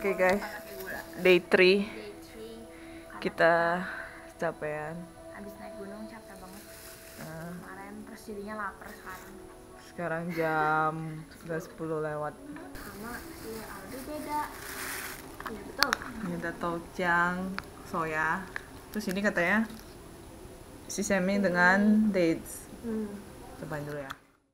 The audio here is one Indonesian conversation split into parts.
Oke guys, day 3 kita capean. Abis naik gunung capek banget kemarin, terus jadinya lapar sekarang. Sekarang jam sudah 10 lewat. Sama si Aldi beda. Iya betul. Ini ada toujang, soya. Terus ini katanya si semi dengan dates. Cobain dulu ya.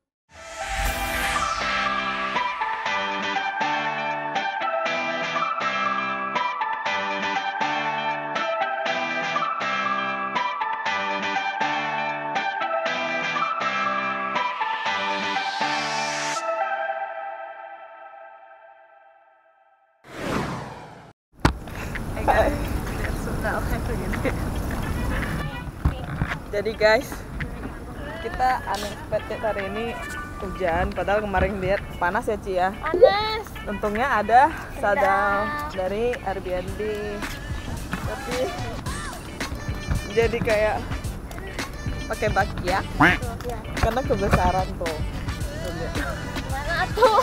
Jadi guys, kita unexpected hari ini hujan, padahal kemarin lihat panas ya Ci ya. Panas. Untungnya ada sadang dari Airbnb, tapi jadi kayak pakai baki ya, karena kebesaran tuh. Mana tuh?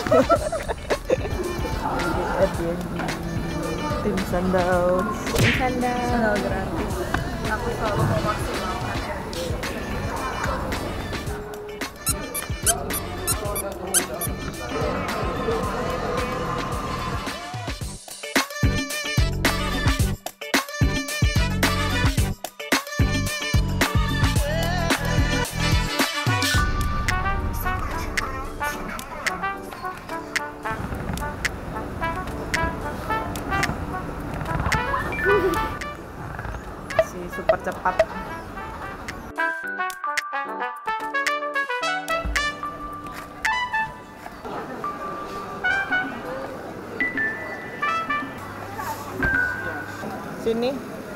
Airbnb, tim sandal gratis. Aku selalu memaksimalkan ya. Super cepat. Sini.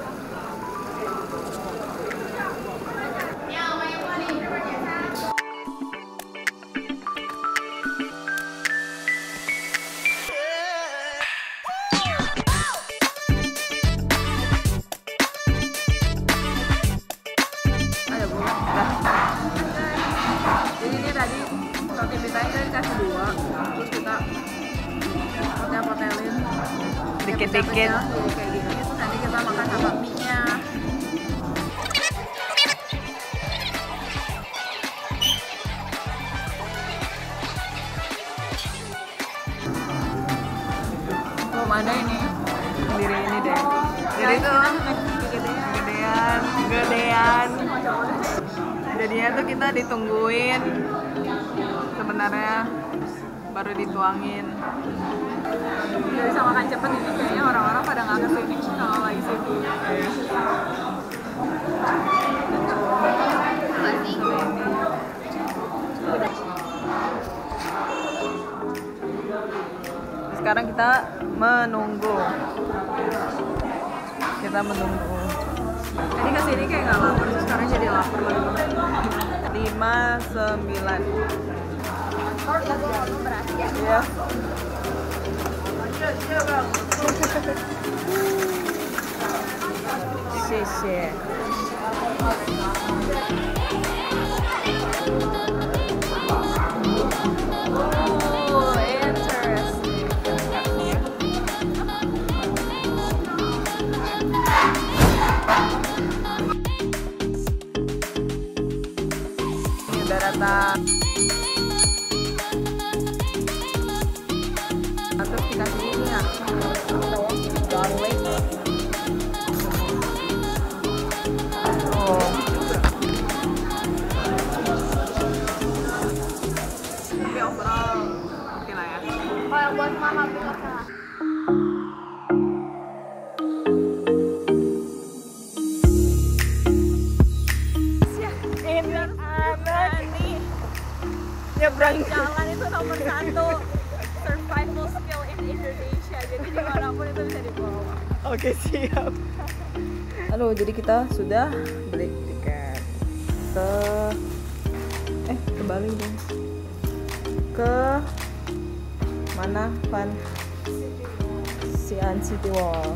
Jadi ini tadi roti pitanya kita dikasih 2, terus kita potel-potelin dikit-dikit jadi kayak gini, terus nanti kita makan sama mie-nya. Belum ada ini sendiri ini deh, jadi tuh gedean. Jadinya tuh kita ditungguin, sebenarnya baru dituangin. Jadi bisa makan cepet ini, kayaknya orang-orang pada nggak kesini kalau lagi sibuk. Sekarang kita menunggu. Tadi kesini kayak nggak lapar, terus sekarang jadi lapar lagi. 59. Iya. Xie. Daratan. Terus dikasih ini ya, garlic. Tapi overall oke lah ya. Kalau buat mama bisa salah. Nyebrang Jalan itu nomor 1 survival skill in Indonesia, jadi dimanapun itu bisa dibawa. Oke, siap. Halo, jadi kita sudah beli tiket ke Bali dong. Ke mana, Van? Xi'an City Wall.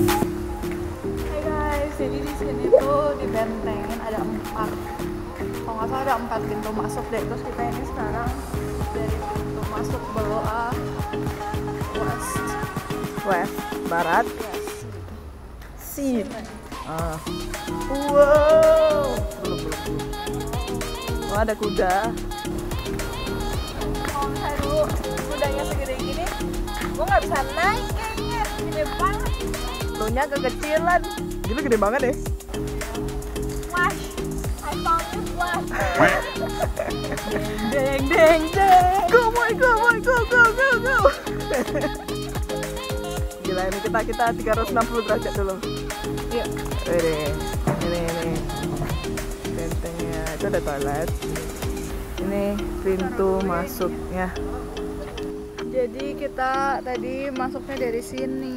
Jadi di sini tuh di benteng ada 4 nggak salah ada 4 pintu masuk deh. Terus kita ini sekarang dari pintu masuk bawah west barat sea. Wow, belum. Oh, ada kuda. Kalau misalnya dulu kudanya segede gini, gue nggak bisa naik kayaknya, gede banget. Lunya kekecilan. Gila gede banget deh. Flash, I found you flash. Deng deng deng. Go boy, go. Gila ini kita 360 derajat dulu. Yuk. Ini bentengnya. Itu ada toilet. Ini pintu masuknya. Jadi kita tadi masuknya dari sini.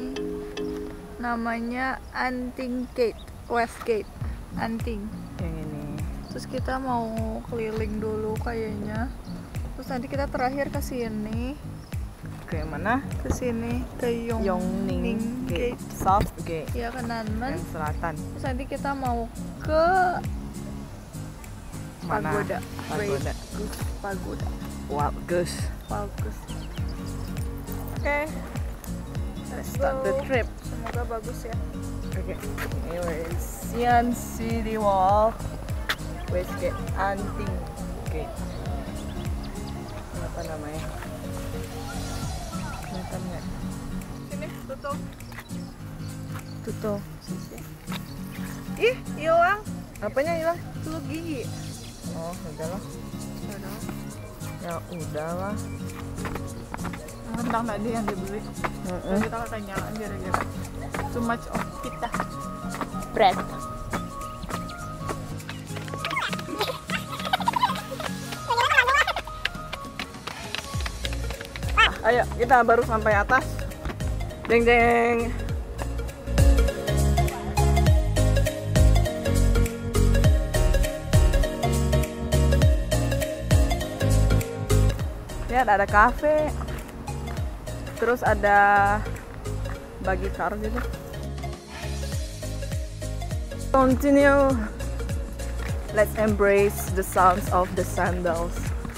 Namanya Anting Gate, West Gate, Anting. Yang ini. Terus kita mau keliling dulu kayaknya. Terus nanti kita terakhir ke sini. Ke mana? Ke sini, ke Yongning Gate, South Gate. Ya, ke Nanmen. Yang selatan. Terus nanti kita mau ke mana? Pagoda. Bagus. Oke. Let's start the trip. Semoga bagus ya. Oke. Anyway, Xi'an City Walk, Westgate, Anting Gate. Apa namanya? Kelihatan nggak? Sini, tutup. Ih, hilang. Apanya hilang? Tutup gigi. Oh, udahlah. Ya udahlah. Tentang tadi yang dibeli. Kita kekenyangan gara-gara too much of kita bread. Ayo, kita baru sampai atas. Deng deng. Lihat ada kafe. Terus ada bagi car gitu. Continue. Let's embrace the sounds of the sandals.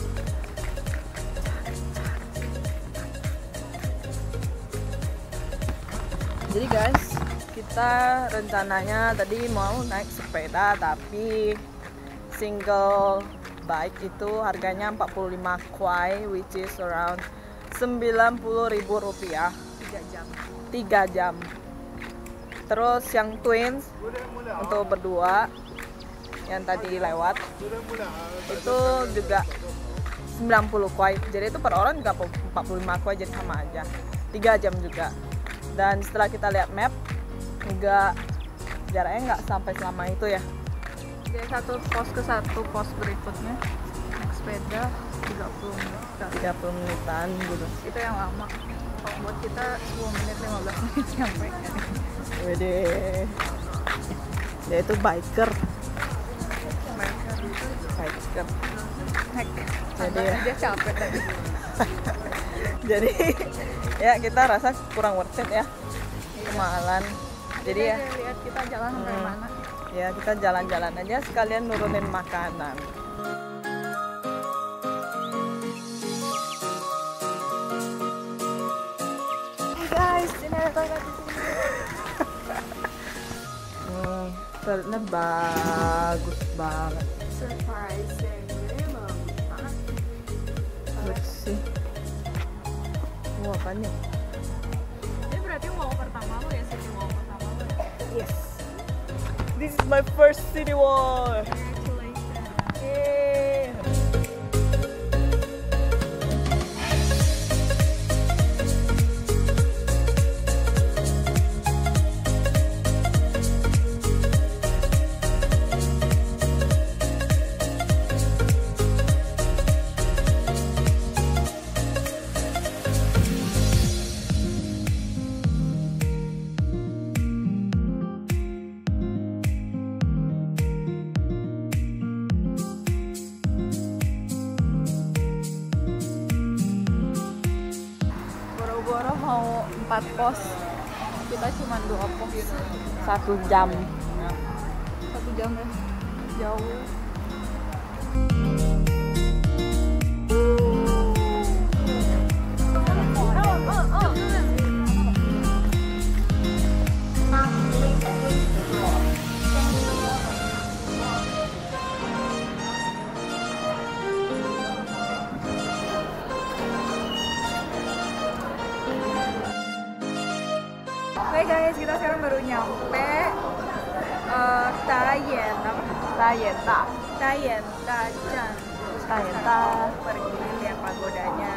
Jadi guys, kita rencananya tadi mau naik sepeda tapi single bike itu harganya 45 kuai, which is around 90.000 rupiah 3 jam. Terus yang twins untuk berdua yang tadi lewat itu juga 90 kuai, jadi itu per orang juga 45 kuai, jadi sama aja 3 jam juga. Dan setelah kita lihat map, jaraknya nggak sampai selama itu ya. Dari satu pos ke satu pos berikutnya naik sepeda 30 menitan gitu. Itu yang lama. Kalau buat kita 10 menit 15 menit sampai. Wede. Dia itu biker. Hack. Jadi dia capek tadi. Jadi ya kita rasa kurang worth it ya. Kemahalan. Jadi ya lihat kita jalan sampai mana. Ya kita jalan-jalan aja sekalian nurunin makanan. Guys, ini ada toilet di sini. Toiletnya bagus banget. Surprisingly bagus banget. Bersih. Apaan nih? Ini berarti walk pertama lo ya, city walk pertama lo? Yes. This is my first city walk. Congratulations. Yay. Boro-boro mau 4 pos, kita cuma 2 pos. 1 jam. 1 jam ya, jauh. Oke guys, kita sekarang baru nyampe Tayen apa? Tayenta. Tayenta Chan. Tayenta. Pergi lihat pagodanya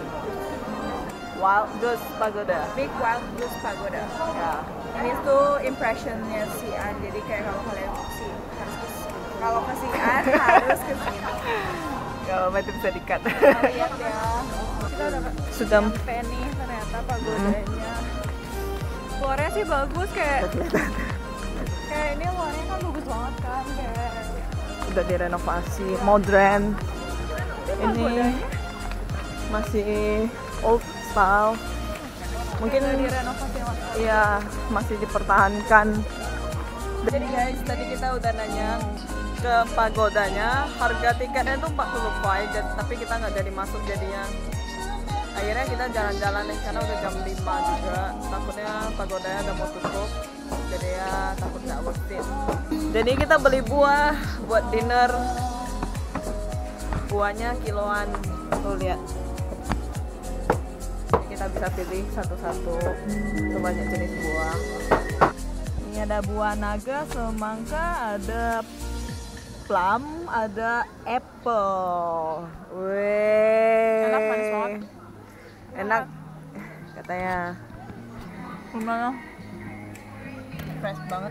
Wild Goose Pagoda. Big Wild Goose Pagoda. Ya. Ini tuh impressionnya si An. Jadi kayak kalau kalian kalau ke si An harus ke sini. Gak apa-apa, itu bisa dikat. Kita lihat ya. Kita udah Sudah sampai nih ternyata pagodanya. Luarnya sih bagus kayak ini luarnya kan bagus banget kan kayak udah direnovasi, modern. Ini Ini pagodanya masih old style. Mungkin udah direnovasi mas. iya masih dipertahankan. Jadi guys, tadi kita udah nanya Ke pagodanya, harga tiketnya itu 40 Pai, tapi kita nggak jadi masuk jadinya. Akhirnya kita jalan-jalan nih karena udah jam 5 juga. Takutnya pagodanya udah mau tutup, jadi ya takut nggak worth it. Jadi kita beli buah buat dinner. Buahnya kiloan, tuh lihat. Jadi kita bisa pilih satu-satu sebanyak jenis buah. Ini ada buah naga, semangka, ada plum, ada apple. Wih. Enak, manis banget. Enak katanya. Gimana? Fresh banget.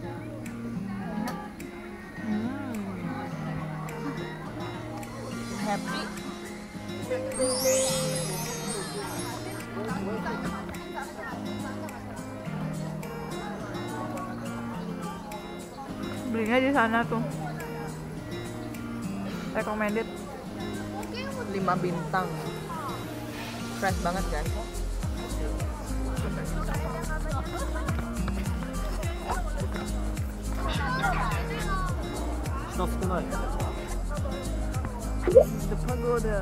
Happy. Belinya di sana tuh. Recommended. 5 bintang. Fresh banget guys. The pagoda.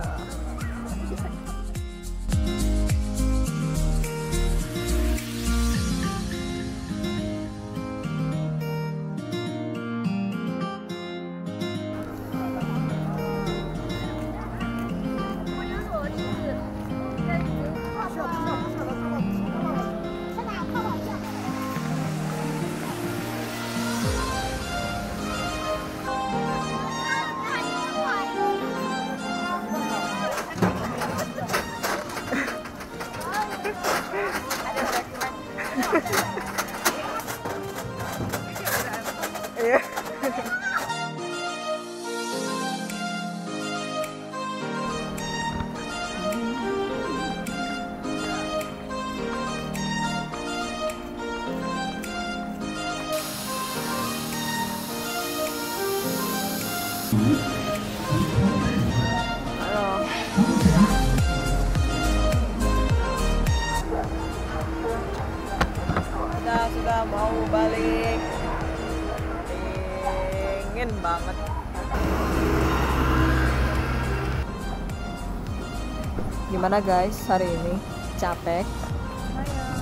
Iya. Halo. Kita sudah mau balik. Dingin banget. Gimana guys hari ini? Capek? Lumayan.